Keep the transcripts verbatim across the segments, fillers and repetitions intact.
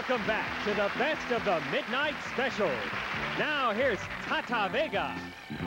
Welcome back to the best of the Midnight Special. Now here's Tata Vega.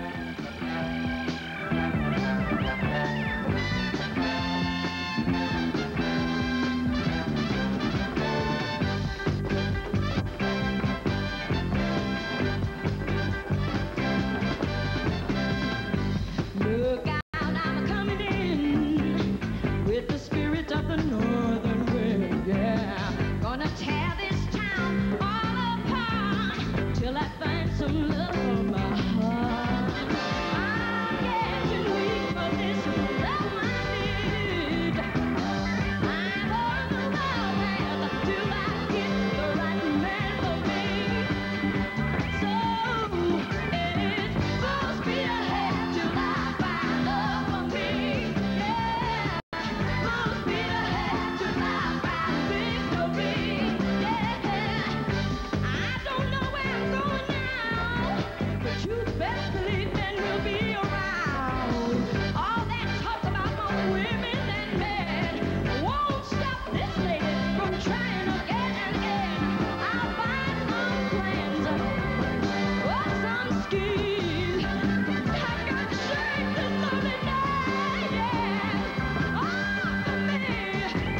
Look out, I'm coming in with the spirit of the northern wind, yeah. Gonna tear this town all apart till I find some love for my heart. I'm getting weak for this love I need. I'm on the wild path till I get the right man for me. So it's full speed ahead till I find love for me. Yeah, full speed ahead till I find victory. Yeah, I don't know where I'm going now, but you best believe then we'll be around. All that talk about my women and men won't stop this lady from trying again and again. I'll find some plans, or some schemes. I've got to shake this lonely night, yeah. Oh, for me, oh,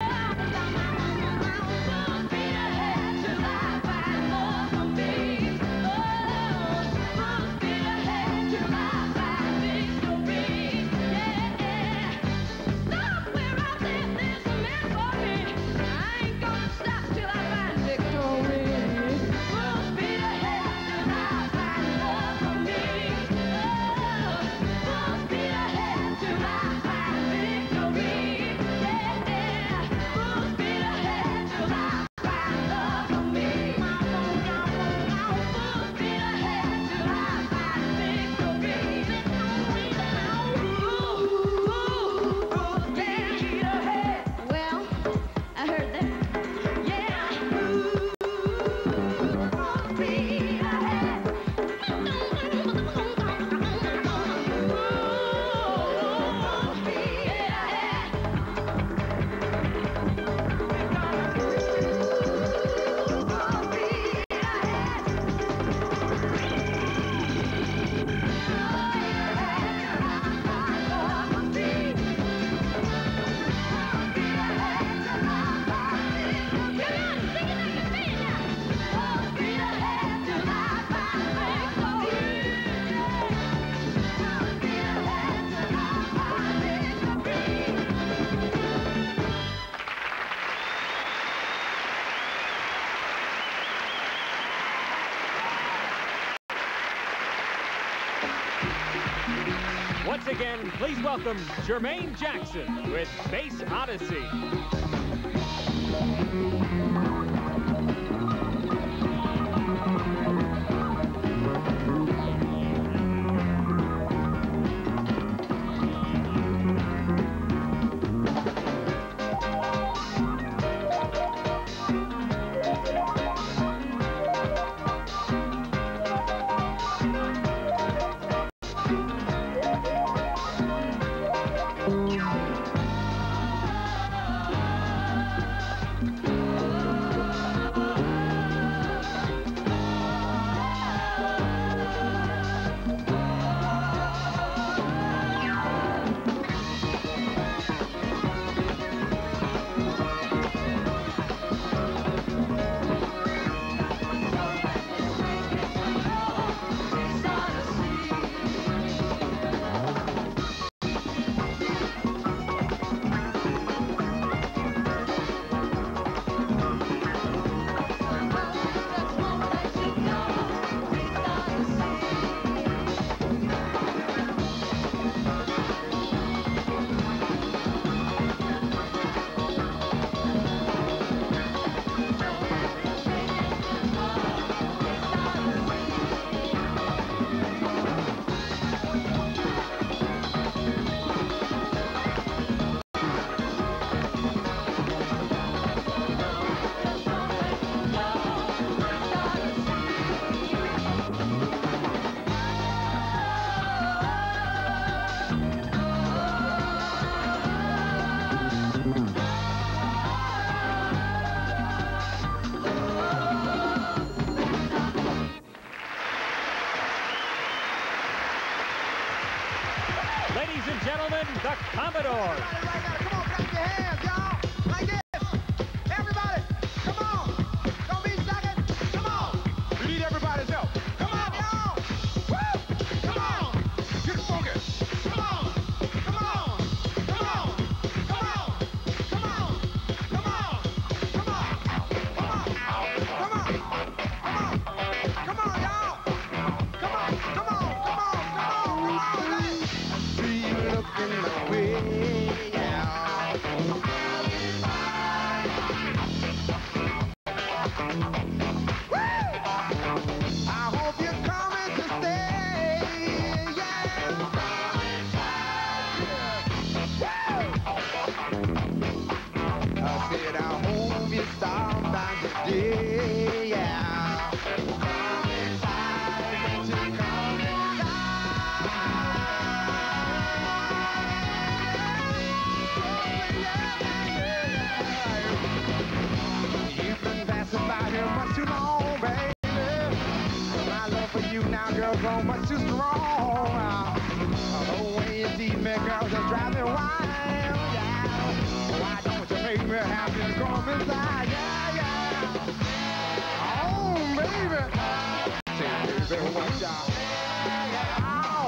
full speed ahead till I find love for me. Oh, full speed ahead till I find victory. Yeah, somewhere out there there's a man for me. I ain't gonna stop till I find victory. Full speed ahead till I find love for me. Oh, full speed ahead till I find victory. Yeah, full speed ahead till I find love for me. Full speed ahead till I find victory. Full speed ahead. Well, I heard that. Yeah. Full speed ahead. Once again, please welcome Jermaine Jackson with Space Odyssey. Oh, down down today, yeah. Come inside, won't you come inside? You've been dancing by here much too long, baby. My love for you now, girl, grown much too strong. The way you see me, girl, just drive me wild, yeah. Why don't you make me happy and come inside, yeah, yeah. Oh, baby. Say, baby, won't ya? Oh,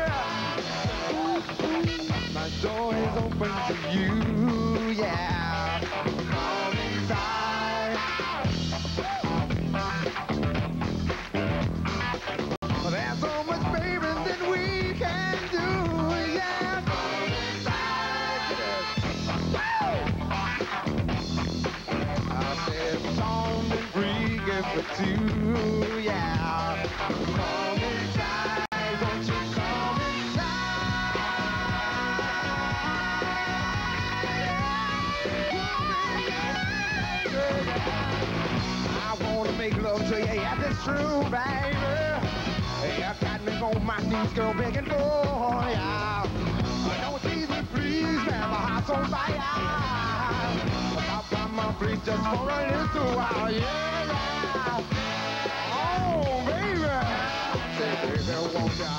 baby. My door is open to you, yeah. Come inside. There's so much, baby, that we can do, yeah. Come inside. I said, song and free, give it to, yeah. Come inside, won't you come inside? I wanna make love to you, yeah, that's true, baby. Hey, I got me on my knees, girl, begging for ya. Don't tease me, please, man, my heart's on fire. Stop by my place just for a little while, yeah, yeah. Oh, baby. Say, baby, won't ya?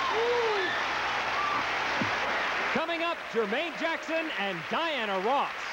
Coming up, Jermaine Jackson and Diana Ross.